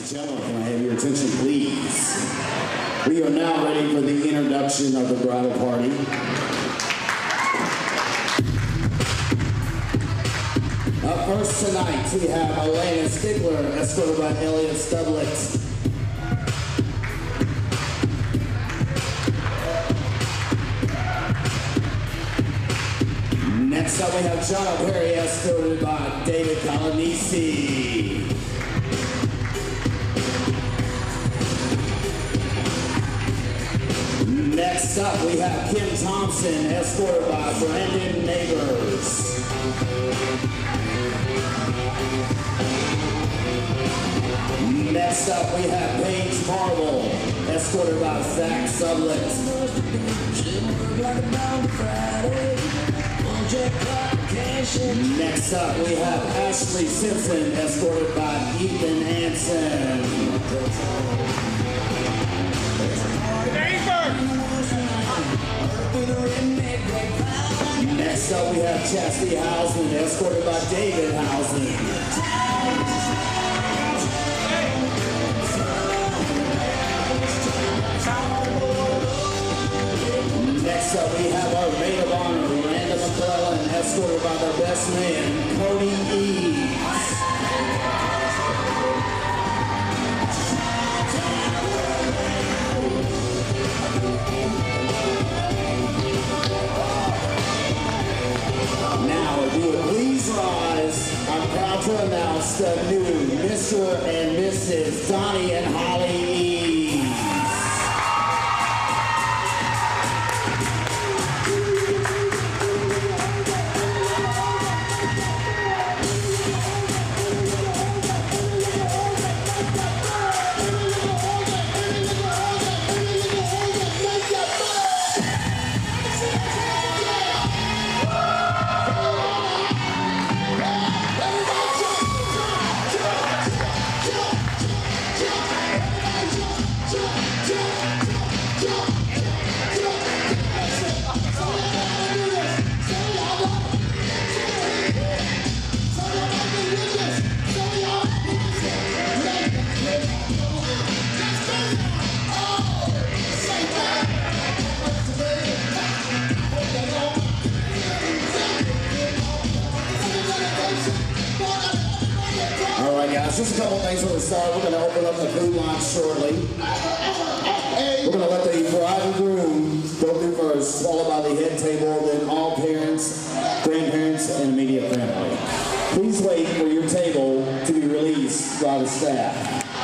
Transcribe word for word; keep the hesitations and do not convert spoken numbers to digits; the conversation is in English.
Gentlemen, can I have your attention, please? We are now ready for the introduction of the bridal party. Up first tonight, we have Elena Stickler, escorted by Elliot Stublet. Next up, we have John Perry, escorted by David Colonisi. Next up, we have Kim Thompson, escorted by Brandon Neighbors. Next up, we have Paige Marble, escorted by Zach Sublet. Next up, we have Ashley Simpson, escorted by Ethan Hansen. Next up, we have Chastity Housen, escorted by David Housen. Next up, we have our maid of honor, Miranda McClellan, escorted by the best man, Cody Eves. Now, if you would please rise, I'm proud to announce the new Mister and Missus Donnie and Holly Eves. Just a couple things from the start. We're going to open up the food line shortly. We're going to let the bride and groom go through first, followed by the head table, then all parents, grandparents, and immediate family. Please wait for your table to be released by the staff.